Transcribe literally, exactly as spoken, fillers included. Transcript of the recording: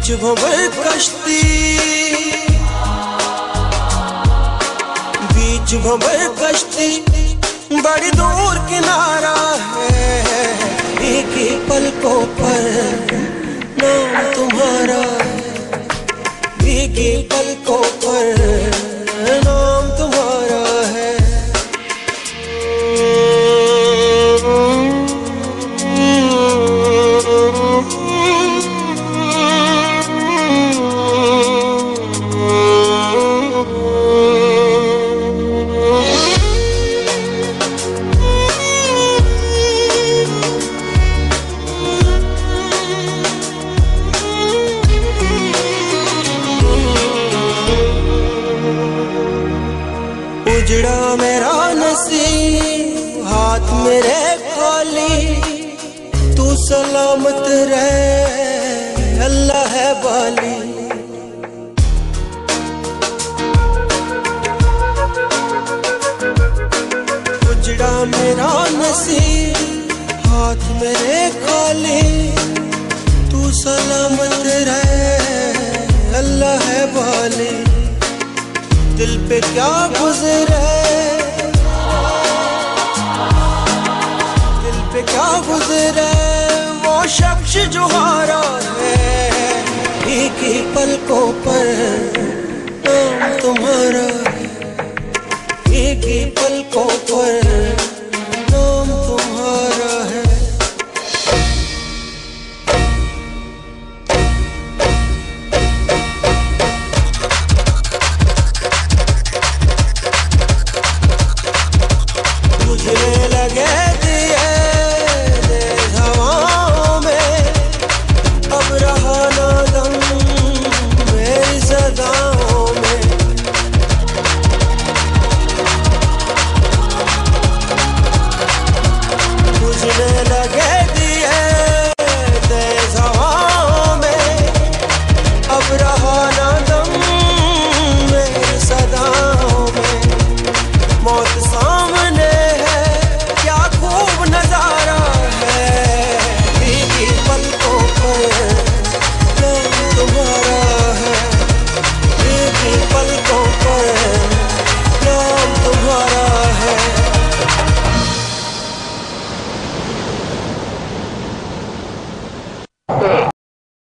बीच भंवर कश्ती, बीच भंवर कश्ती बड़ी दूर किनारा है। एक ही पलकों पर नाम तुम्हारा, एक ही पलकों पर नाम तुम्हारा है। उजड़ा मेरा नसीब हाथ मेरे खाली, तू सलामत रहे अल्लाह है बाली। उजड़ा मेरा नसीब हाथ मेरे खाली, तू सलामत रहे अल्लाह है बाली। दिल पे क्या गुजरे, दिल पे क्या गुजरे वो शख्स जो हारा है। एक ही पलकों पर नाम तुम्हारा, एक ही पलकों पर नाम तुम्हारा है। बुझने लगे दिए तेज हवाओं में, अब रहा ना दम मेरी सदाओं में। बुझने लगे दिए तेज हवाओं में, अब रहा ना दम मेरी सदाओं में। मौत सा